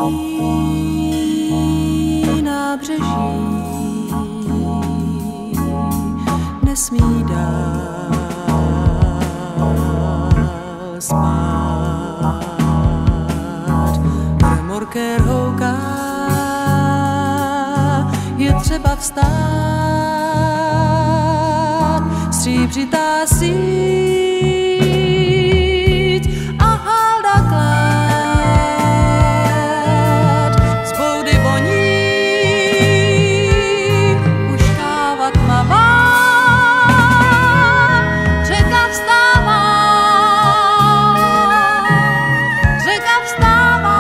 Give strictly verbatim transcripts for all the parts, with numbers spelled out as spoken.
nábřeží nesmí dál spát. Remorkér houká, je třeba vstát, stříbřitá síť a halda klát. Z boudy voní už káva tmavá, řeka vstává, řeka vstává.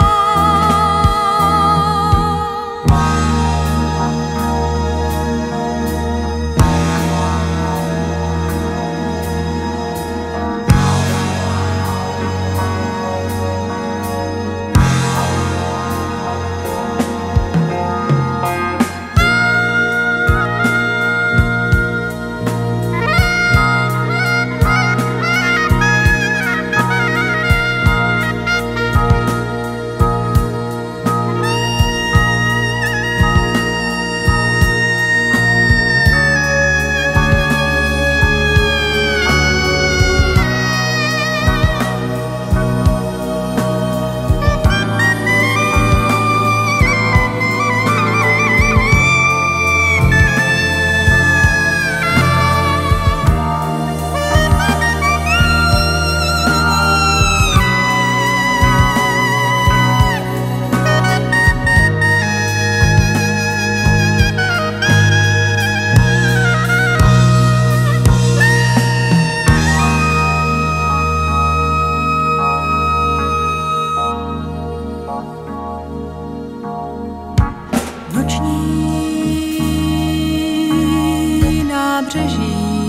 Noční nábřeží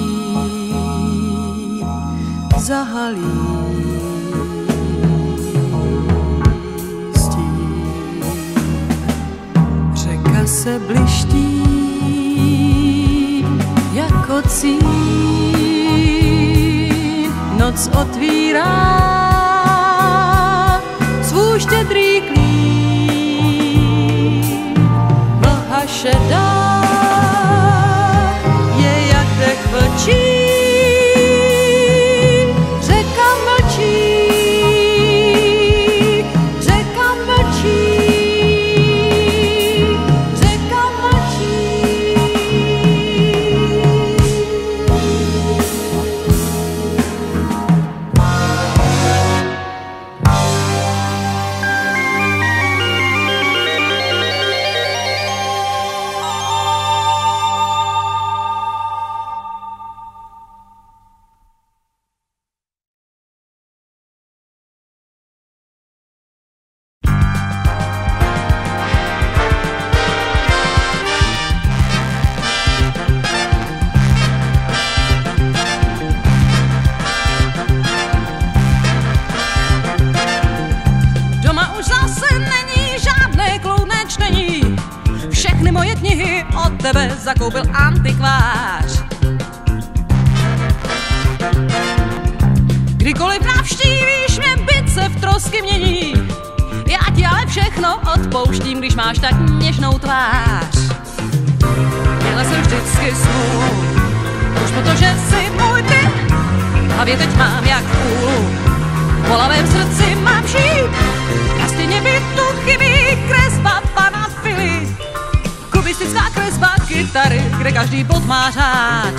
zahalí stín. Řeka se bliští jako cín. Noc otvírá svůj štědrý klín. Mlha šedá je jak dech vlčí. Řeka mlčí, řeka mlčí, řeka mlčí. Moje knihy od tebe zakoupil antikvář. Kdykoliv navštívíš mě, byt se v trosky mění. Já ti ale všechno odpouštím, když máš tak něžnou tvář. Měla jsem vždycky smůlu, už protože jsi můj ty. V hlavě teď mám jak kůlu, v bolavém srdci mám šíp. Na stěně bytu chybí kresba pana Fili. Kubistická kresba kytary, kde každý bod má řád.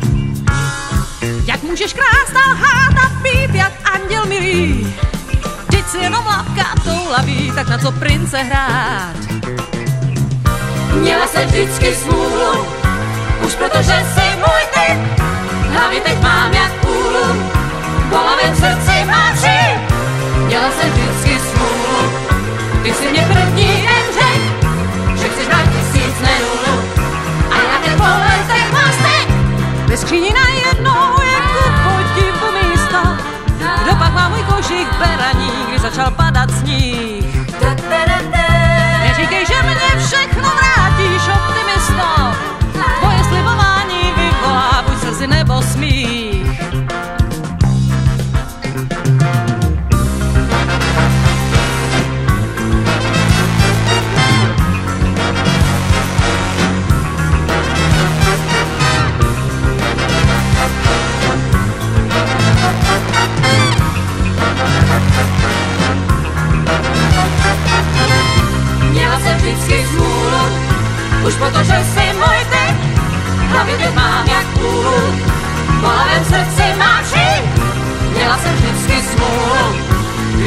Jak můžeš krást a lhát a být jak anděl milý? Vždyť si jenom lávka toulaví, tak na co prince hrát? Měla jsem vždycky smůlu, už protože jsi můj typ. V hlavě teď mám jak kůlu, v bolavém srdci mám šíp. Měla jsem vždycky smůlu, ty si mě první den řek, že chceš brát tisíc nenů. A já ten polezek mám stek. Ve skříni najednou je ku podivu místa. Kdo pak má můj kožich beraní, když začal padat sníh? Neříkej, že mě všechno vrátíš, optimisto. Tvoje slibování vyvolá buď slzy nebo smích.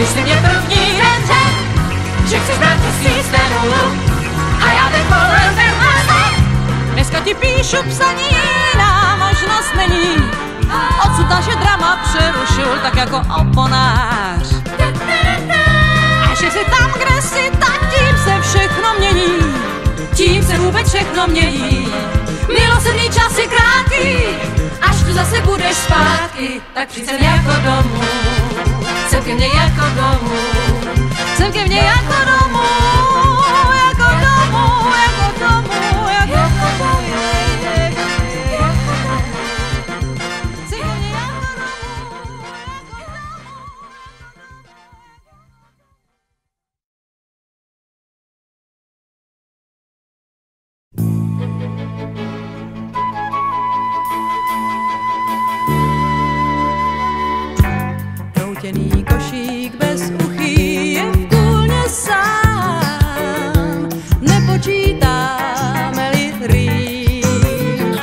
Když si mě první den řek, že chceš brát tisíc denů a já ten kolem ten hlasek. Dneska ti píšu psaní, jiná možnost není. Odsud naše drama přerušil tak jako oponář. A že jsi tam, kde jsi, tak tím se všechno mění. Tím se vůbec všechno mění. Milosrdný čas je krátký, až tu zase budeš zpátky, tak přijď sem jako domů. Sem ke mně jako domů. Sem ke mně jako domů. Jako domů, jako domů, jako domů. Sem ke mně jako domů. Troutěný košík bez uchý je v kůlně sám, nepočítáme-li rýč.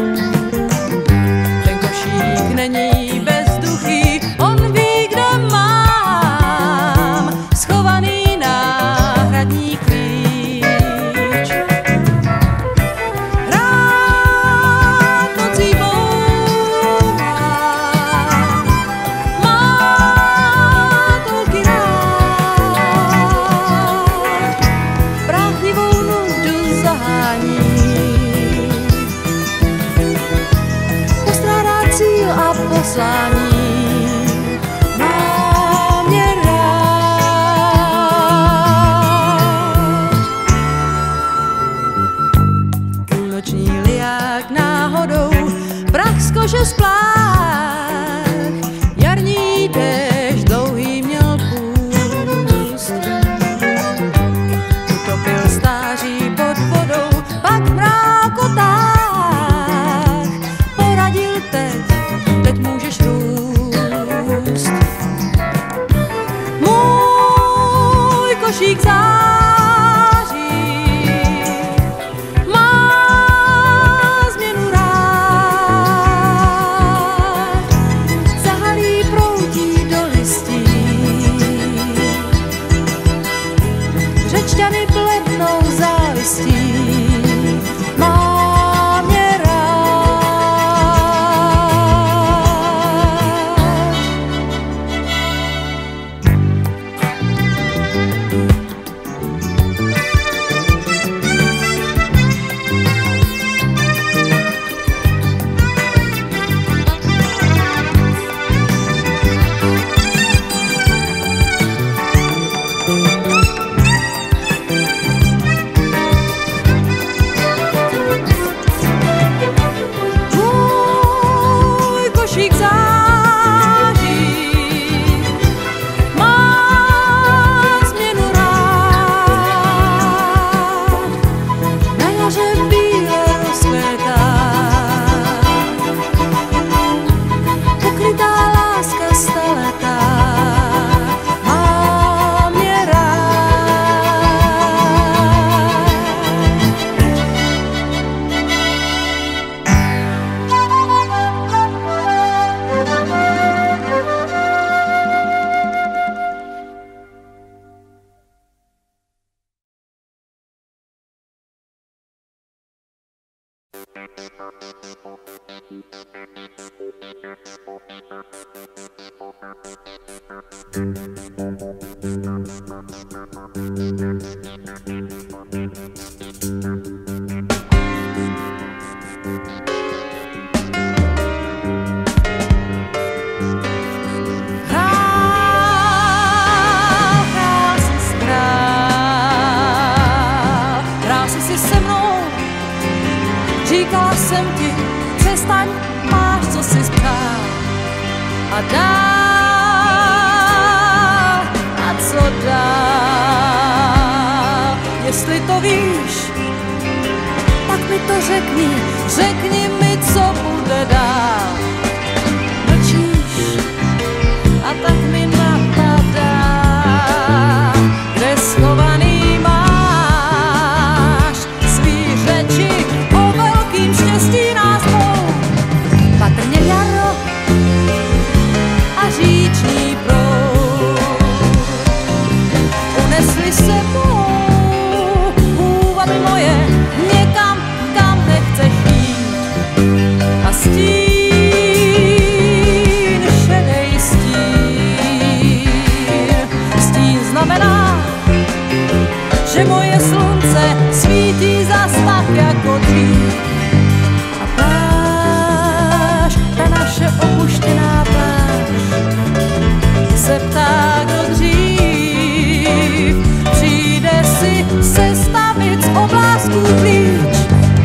Ten košík není bezduchý, on ví, kde mám schovaný náhradní klíč. Rád nocí bouvá, má tolky rád, práchnivou nudu zahání, postrádá cíl a poslání. Má mě rád. Půlnoční liák náhodou, prach z kože splách, jarní déšť dlouhý měl půst. Utopil stáří pod vodou, pak v mrákotách poradil teď, teď můžeš růst. Můj košík září, má změnu rád, zahalí proutí do listí, řečťany pletnou zálistí. Má mě rád. Můj košík září, má změnu rád, na jaře bíle rozkvétá, pokrytá láska staletá. Má mě rád. Hrál, hrál jsi král, hrál jsi si se mnou, říkala jsem ti, přestaň, máš co si spřál. A dál, a co dál, jestli to víš, tak mi to řekni, řekni mi, co bude dál. Mlčíš, a tak mi napadá, kde schovaný máš svý řeči o velkým štěstí nás dvou. Patrně jaro a říční proud. se ptá, kdo dřív přijde si sestavit z oblázků klíč.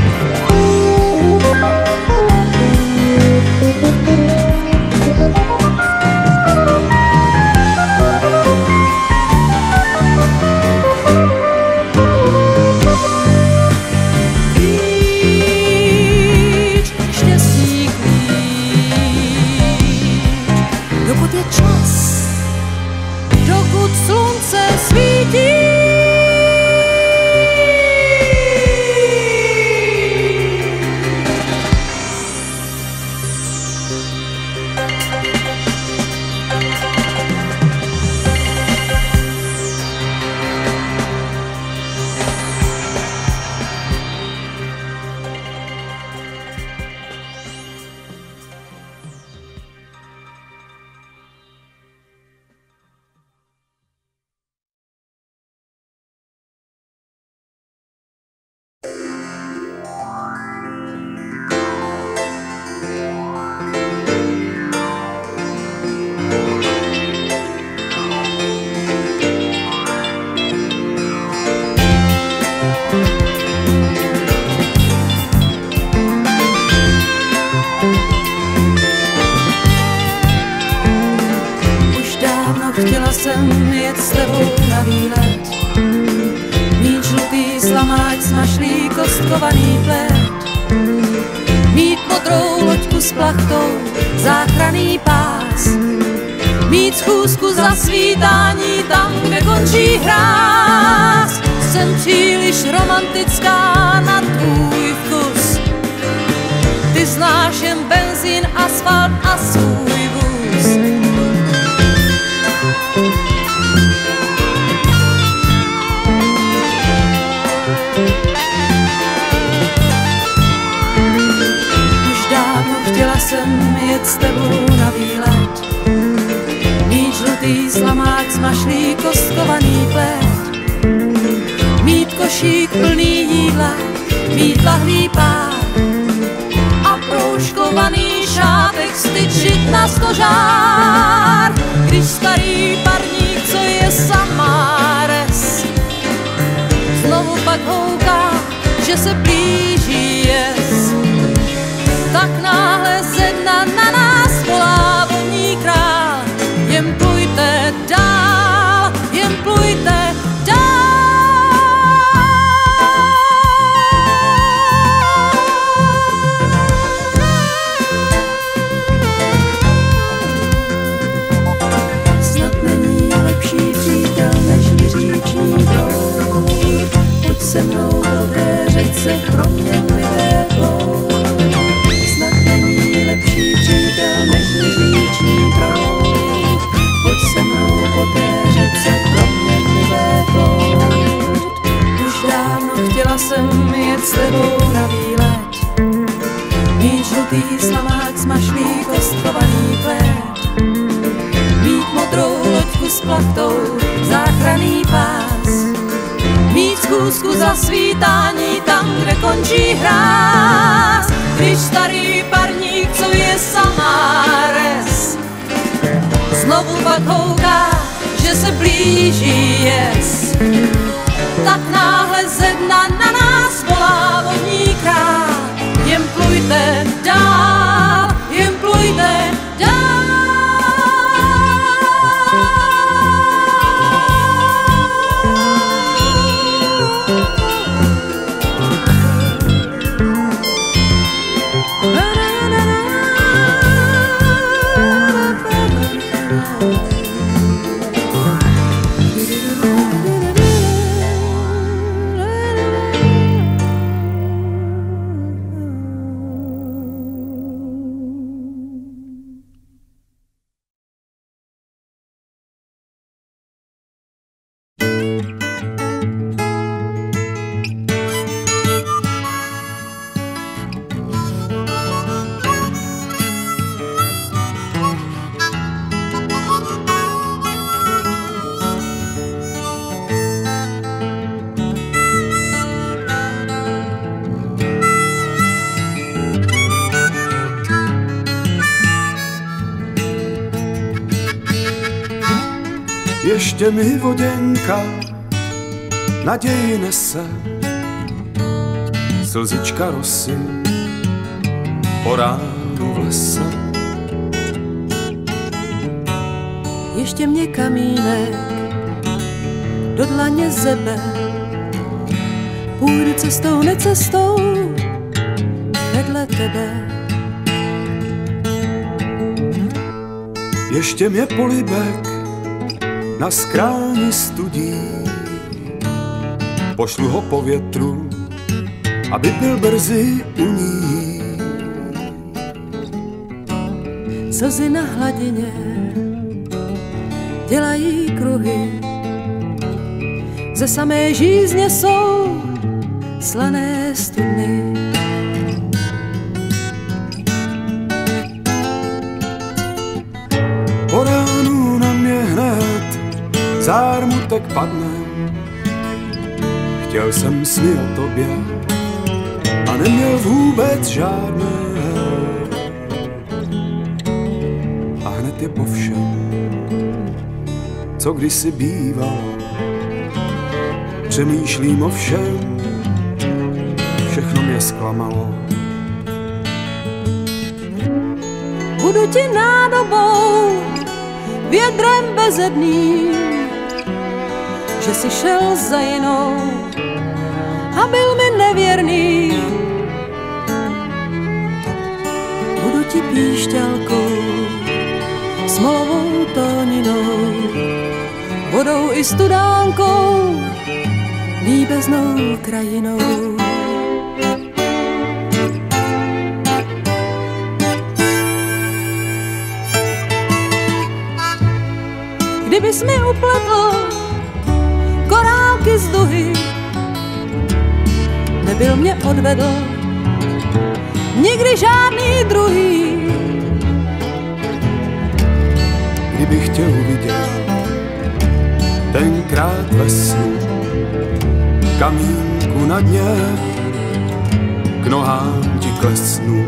Chtěla jsem jet s tebou na výlet, mít žlutý slamáč, smašlý kostkovaný plét, mít modrou loďku s plachtou, záchranný pás, mít schůzku za svítání tam, kde končí hráz. Jsem příliš romantická na tvůj vkus, ty znáš jen benzín, asfalt a svůj vůz. Chtěla jsem jet s tebou na výlet, mít žlutý slamáč, smašlý kostkovaný plét, mít košík plný jídla, mít lahlý pár a proužkovaný šátek styčit na stožár. Když starý parník, co je samáres, znovu pak houká, že se blíží jez, tak náhle ze dna na nás volá vodní král. Jen plujte dál, jen plujte dál. Snad není lepší přítel než říční proud. Pojď se mnou do té řece proměnlivé plout. Lepší přítel než říční proud. Pojď se mnou po té řece proměnlivé plout. Už dávno chtěla jsem jet s tebou na výlet, mít žlutý slamáč, smašlý kostkovaný plét, mít modrou loďku s plachtou, záchranný pás, mít schůzku za svítání tam, kde končí hráz. Když starý parník, co je samáres, znovu pak houká, že se blíží jez, tak náhle ze dna na nás volá vodní král. Jen plujte dál, jen plujte dál. Ještě mi voděnka naději nese, slzička rosy o ránu v lese. Ještě mě kamínek do dlaně zebe, půjdu cestou, necestou vedle tebe. Ještě mě polibek na skráni studí, pošlu ho po větru, aby byl brzy u ní. Slzy na hladině dělají kruhy, ze samé žízně jsou slané studny. Po ránu na mě hned zármutek padne, chtěl jsem sny o tobě a neměl vůbec žádné. A hned je po všem, co kdysi bývalo, přemýšlím o všem, všechno mě zklamalo. Budu ti nádobou, vědrem bezedným, že si šel za jinou a byl mi nevěrný. Budu ti píšťalkou, smolovou tóninou, vodou i studánkou, líbeznou krajinou. Kdybys mi upletl korálky z duhy, nebyl mě odvedl nikdy žádný druhý. Kdybych tě uviděl tenkrát ve snu, kamínku na dně k nohám ti klesnu.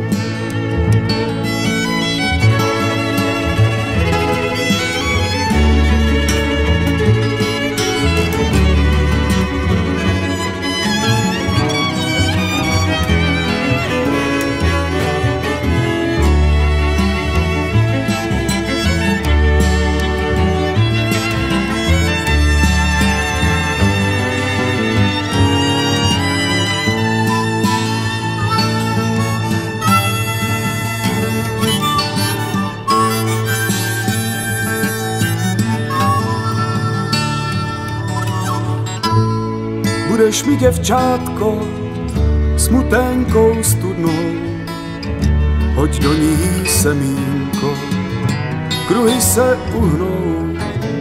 Budeš mi děvčátko smuténkou studnou, hoď do ní semínko, kruhy se uhnou.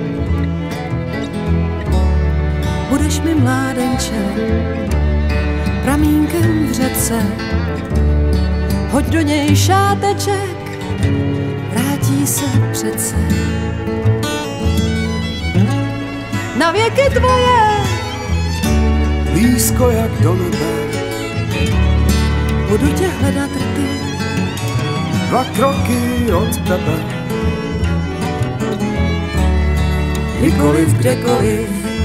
Budeš mi mládenče pramínkem v řece, hoď do něj šáteček, vrátí se přece. Na věky tvoje blízko jak do nebe, budu tě hledat rty, dva kroky od tebe. Kdykoliv, kdekoliv,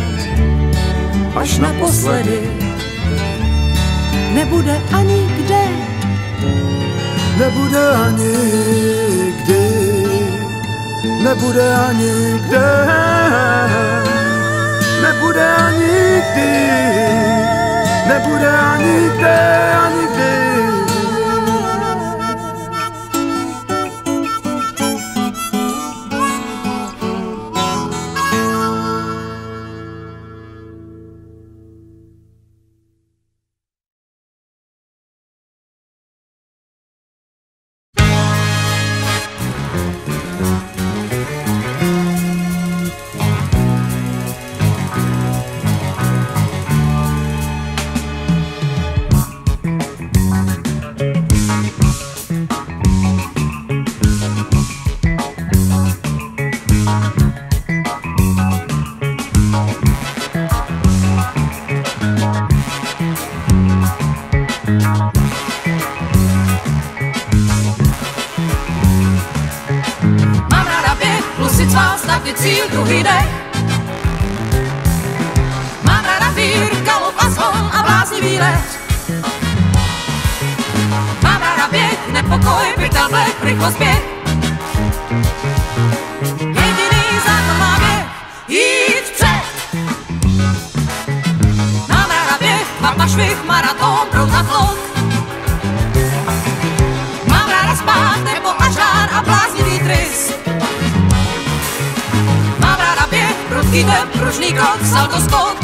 až naposledy, nebude ani kde, nebude ani kdy, nebude ani kde, nebude ani kdy, nebude ani kde, ani kdy. Mám ráda běh, plus si cvál, starty cíl, druhý dech. rapír, kalup a zvon a bláznivý let. Mám ráda běh, nepokoj, pytel, blek, rychlost, běh. Jediný zákon má běh, jít vpřed. Mám ráda běh, mapa, švih, maraton, proud a tlok. Mám ráda spát, nebo a žár a bláznivý trys. Mám ráda běh, prudký temp, pružný krok, salto, skok.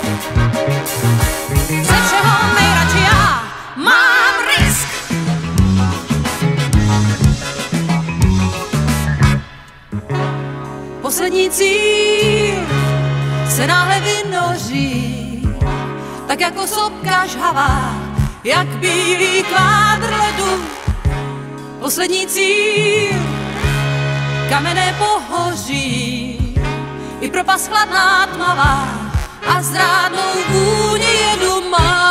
Ze všeho nejradši já mám risk. Poslední cíl se náhle vynoří, tak jako sopka žhavá, jak bílý kvádr ledu. Poslední cíl, kamenné pohoří, i propast chladná tmavá a zrádnou vůni jedu má.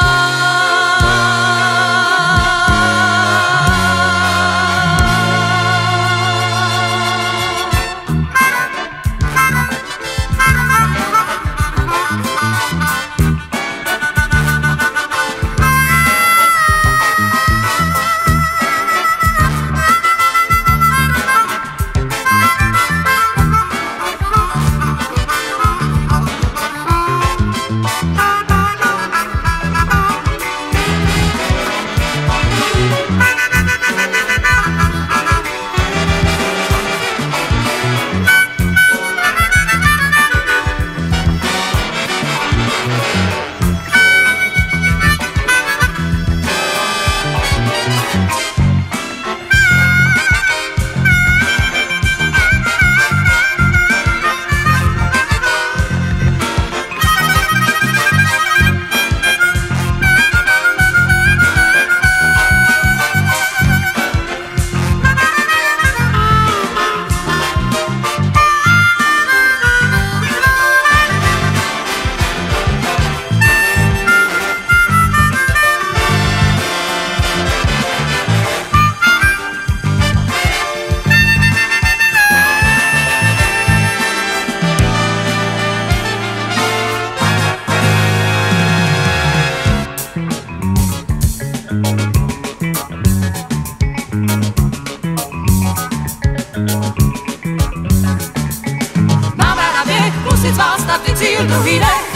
Cíl druhý dech.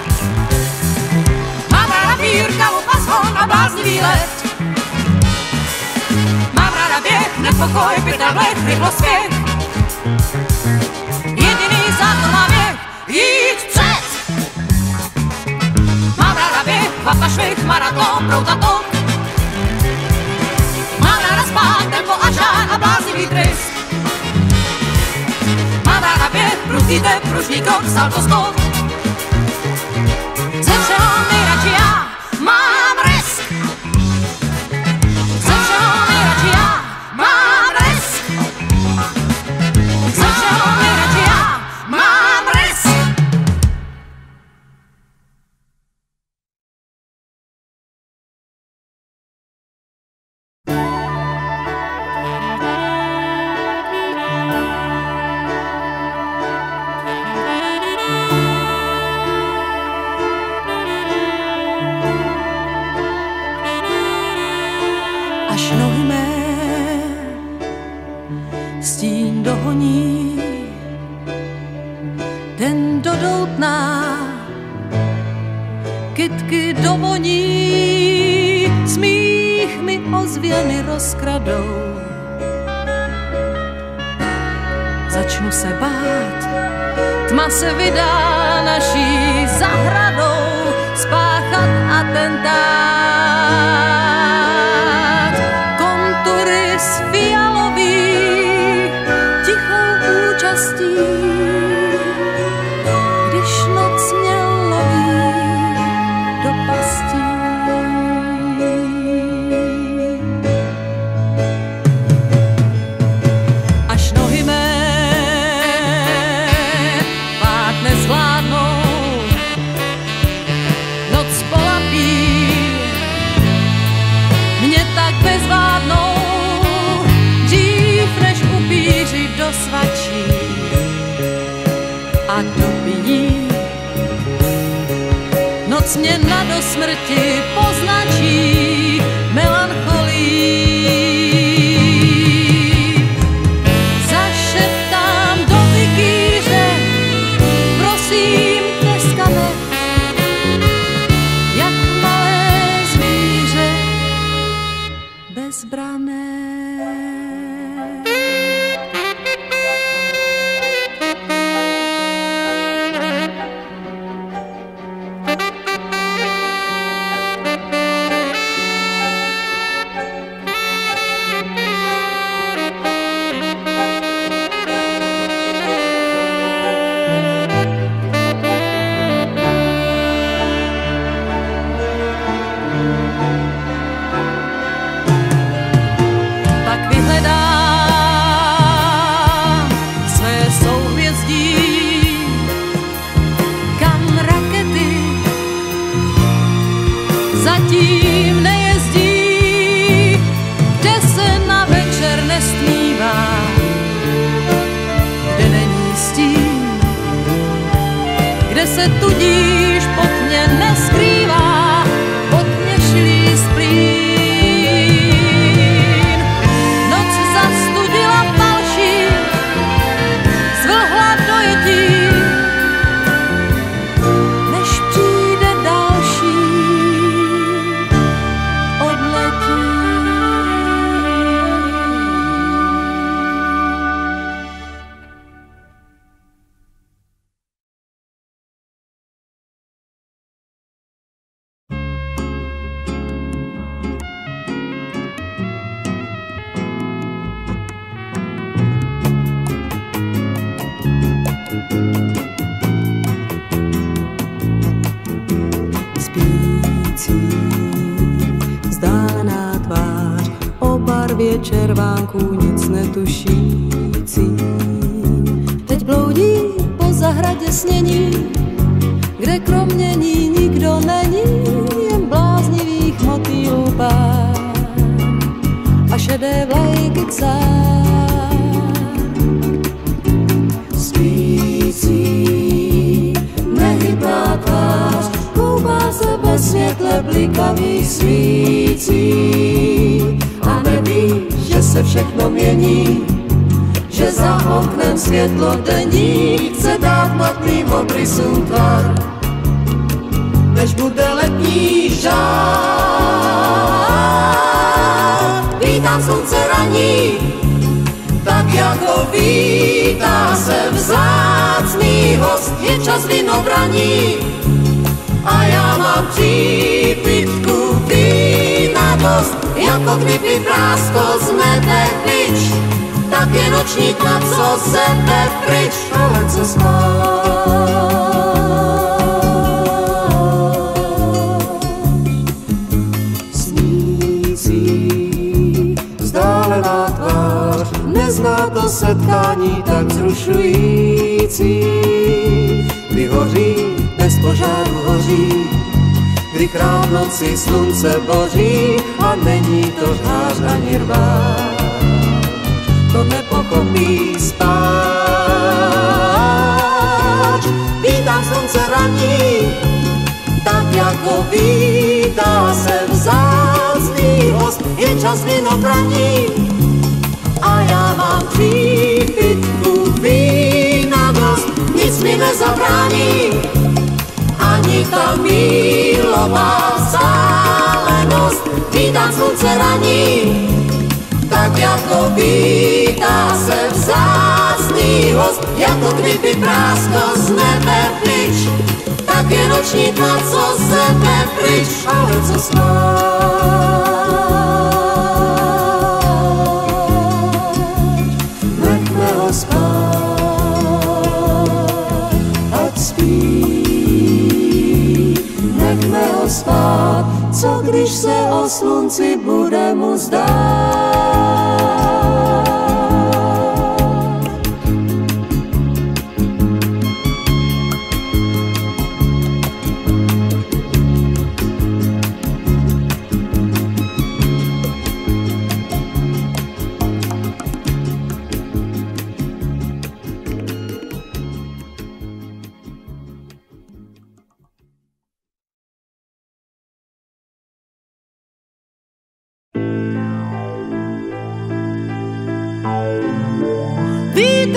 Mám ráda pír, kalup a zvon a bláznivý let. Mám ráda běh, nepokoj, pytel, blek, rychlost, spěch. Jediný zákon má běh, jít vpřed. Mám ráda běh, kvapa, švih, maraton, proud a tok. Mám ráda spát, tempo a žár a bláznivý trys. Mám ráda běh, prudký temp, pružný krok, salto, skok. Ze všeho nejradši já mám risk. Ze všeho nejradši já mám risk. Ze všeho nejradši já mám risk. Až nohy mé stín dohoní, den do doutná, kytky dovoní, smích mi ozvěny rozkradou. Začnu se bát, tma se vydá naší zahradou, spáchat atentát. noc mě na do smrti poznačí melancholii. Zašeptám do vikýře, prosím, dneska ne, jak malé zvíře bezbranné. Zatím nejezdí, kde se na večer nestmívá, kde není stín, kde se tudíž pod mě neskrývá odněšilý splín. Noc zastudila falší, zvlhla dojetí, než přijde další. Spící, vzdálená tvář, o barvě červánků nic netušící. Teď bloudí po zahradě snění, kde kromě ní nikdo není, jen bláznivých motýlů pár a šedé vlajky cár. Spící, nehybná tvář, koupá se ve světle blikavých svící a neví, že se všechno mění, že za oknem světlo denní chce dát matným obrysům tvar, než bude letní žár. Vítám slunce raní, tak jako vítá se vzácný host, je čas vinobraní a já mám přípitku vína dost, jako kdyby prásko z nebe pryč, tak je nočník na co sebe pryč, ale co spát. Snící, vzdálená tvář, nezná to setkání tak vzrušující, kdy hoří, bez požáru hoří, kdy chrám noci slunce boří a není to žhář ani rvář, to nepochopí spáč. Vítám slunce raní, tak jako vítá se vzácný host, je čas vinobraní a já mám přípitku vína dost, nic mi nezabrání, ani ta mílová vzdálenost. Vítám slunce raní, tak jako vítá se vzácný host, jako kdyby prásko z nebe pryč, tak je nočník na co sebe pryč, ale co spát, nechme ho spát, ať spí, nechme ho spát, co když se o slunci bude mu zdát.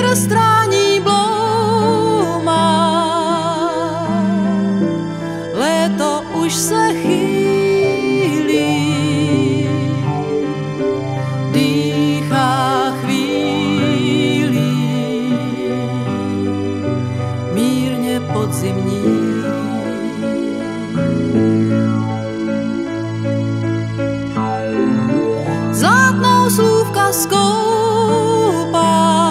vítr strání bloumá, léto už se chýlí, dýchá chvílí, mírně podzimní. Zlátnou slůvka skoupá,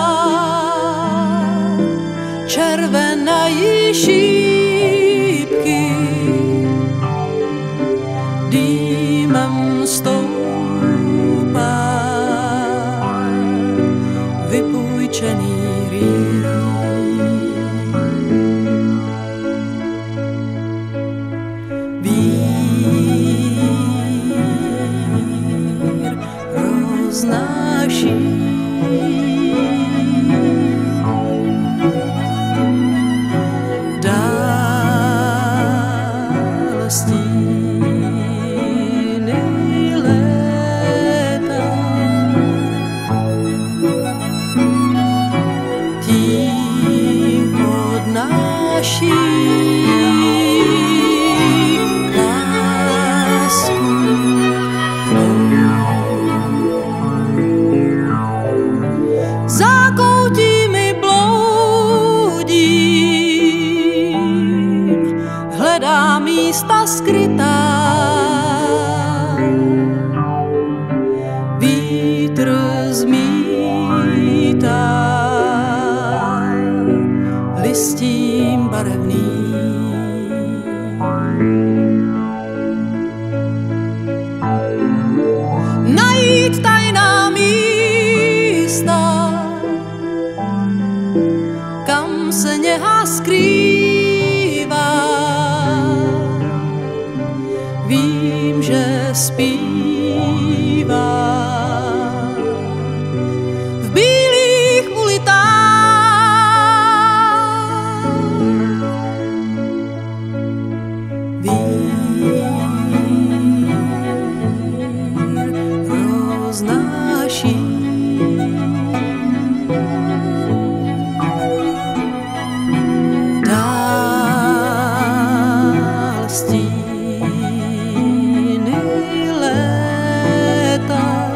červenají šípky, dýmem stoupá vypůjčený rým. Vír roznáší dál stíny léta, tím odnáší lásku zákoutími bloudím, hledám místa skrytá. Vítr zmítá listím barevným. Najít tajná místa, kam se něha skrývá. Vím, že zpívá v bílých ulitách. Vír roznáší dál stíny léta,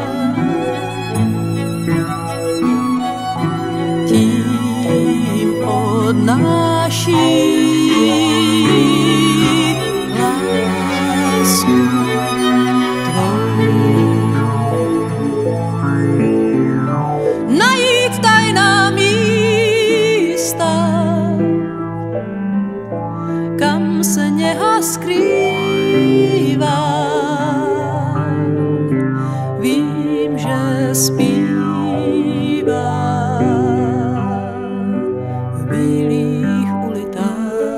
tím odnáší lásku tvou. Najít tajná místa, kam se něha skrývá. Vím, že zpívá v bílých ulitách.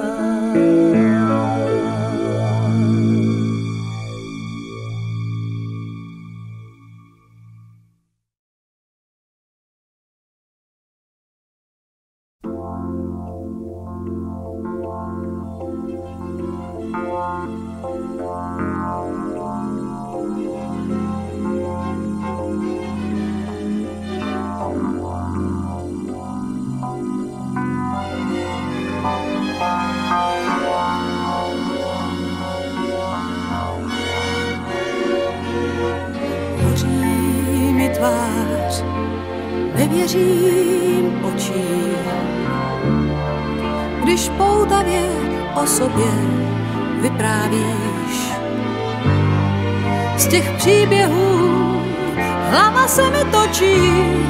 Hoří mi tvář, nevěřím očím, když poutavě o sobě vyprávíš. Z těch příběhů hlava se mi točí.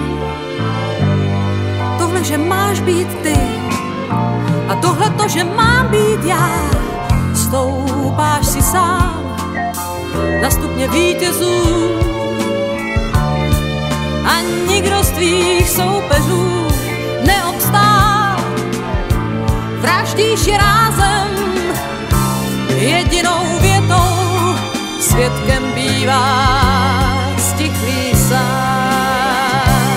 Tohle, že máš být ty, a tohle to, že mám být já. Stoupáš si sám na stupně vítězů a nikdo z tvých soupeřů neobstál. Vraždíš je rázem, jedinou větou, svědkem bývá stichlý sám.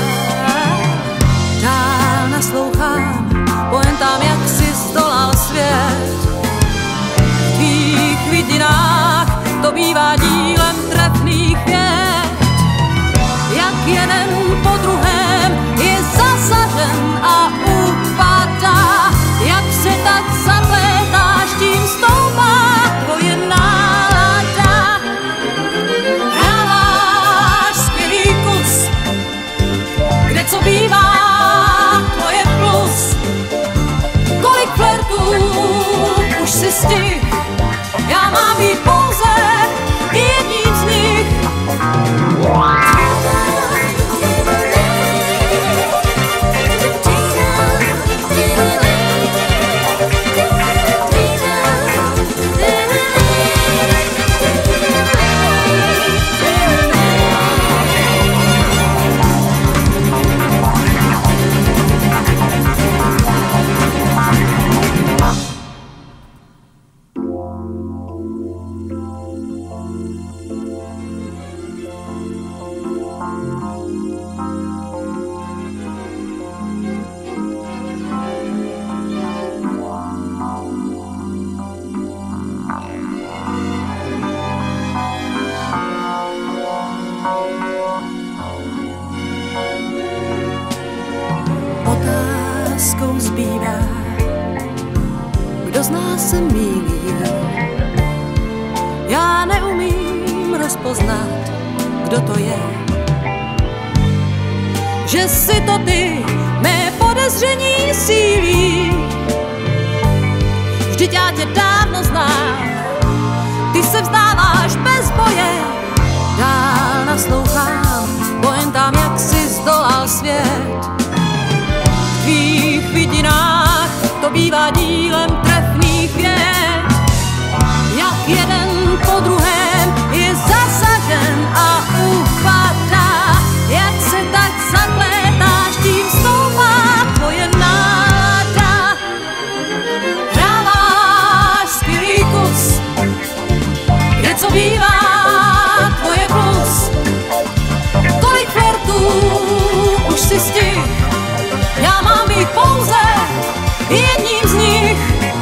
Dál naslouchám poentám, jak si zdolal svět. V tvých vidinách to bývá dílem trefných vět. Jak jeden po druhém je zasažen a už si stih, já mám být pouze jedním z nich. Otázkou zbývá, kdo z nás se mýlil. Já neumím rozpoznat, kdo to je. Že si to ty, mé podezření sílí. Vždyť já tě dávno znám, ty se vzdáváš bez boje. Dál naslouchám, bojem tam, jak si zdolal svět. V tvých vidinách to bývá dílem trefných vět. Jak jeden po druhém je zasažen a upadá, jak se tak zaplétáš, tím stoupá tvoje nálada. Hráváš skvělý kus, kde co bývá tvoje plus. Kolik flirtů už si stih, já mám být pouze jedním z nich.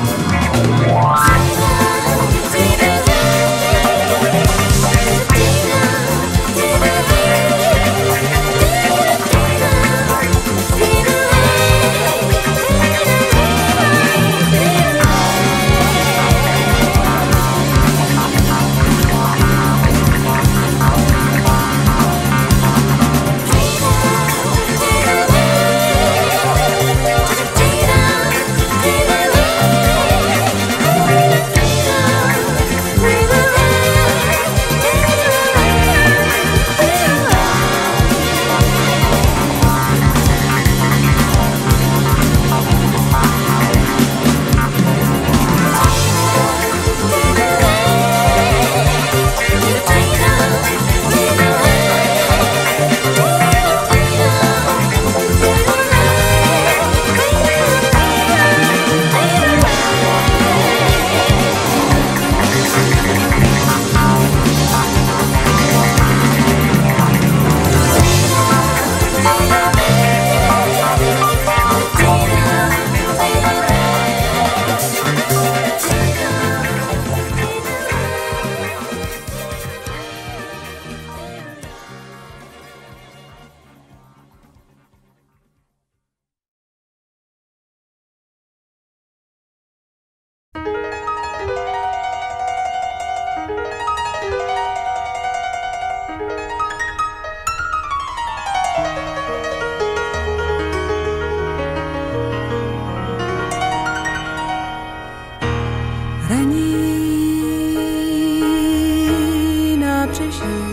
Hraní nábřeží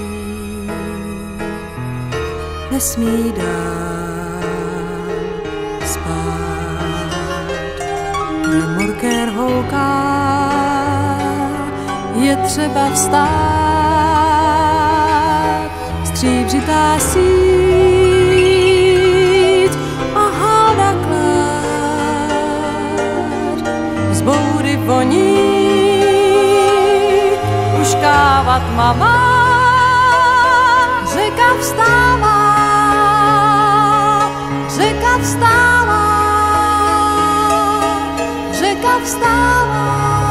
nesmí dál spát. Remorkér houká, je třeba vstát. Stříbřitá síť a halda klád z boudy voní. Káva tmavá, řeka vstává, řeka vstává, řeka vstává.